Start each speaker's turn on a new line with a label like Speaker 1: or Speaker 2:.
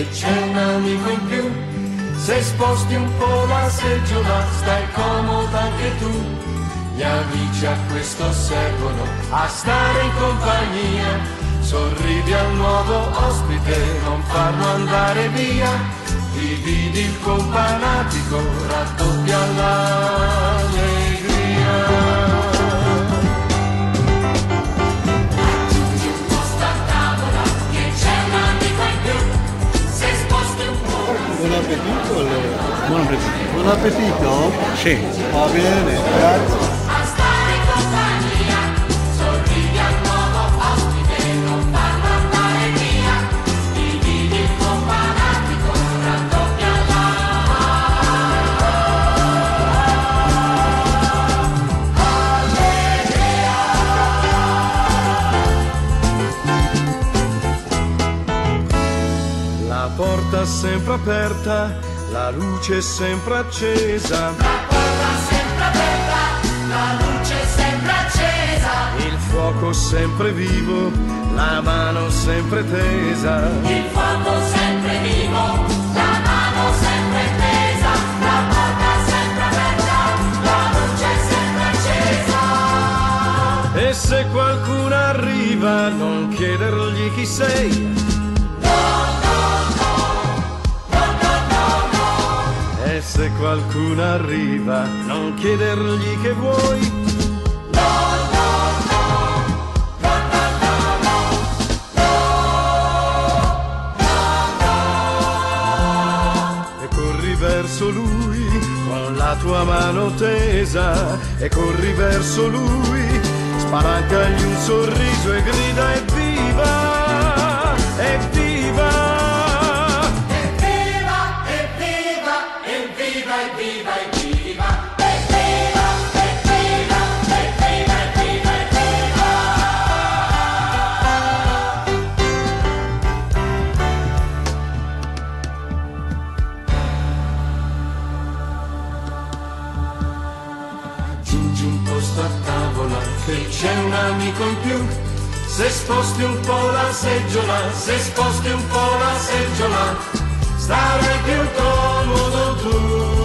Speaker 1: che c'è un amico in più. Se sposti un po' la seggiola, stai comoda anche tu. Gli amici a questo servono, a stare in compagnia. Sorridi al nuovo ospite, non farlo andare via. Dividi il companatico, raddoppia l'allegria.
Speaker 2: Buon appetito allora.
Speaker 3: Buon appetito.
Speaker 2: Buon appetito?
Speaker 3: Sì.
Speaker 2: Va bene, grazie.
Speaker 1: A stare in compagnia, sorridi al nuovo ospite, non farlo andare via. Dividi il companatico, raddoppia l'allegria.
Speaker 4: La porta sempre aperta, la luce sempre accesa.
Speaker 1: La porta sempre aperta, la luce sempre accesa.
Speaker 4: Il fuoco sempre vivo, la mano sempre tesa.
Speaker 1: Il fuoco sempre vivo, la mano sempre tesa. La porta sempre aperta, la luce sempre accesa.
Speaker 4: E se qualcuno arriva, non chiedergli chi sei. E se qualcuno arriva, non chiedergli che vuoi. E corri verso lui con la tua mano tesa. E corri verso lui, spalancagli un sorriso e grida evviva, evviva.
Speaker 1: A tavola che c'è un amico in più. Se sposti un po' la seggiola, se sposti un po' la seggiola, starai più comodo tu.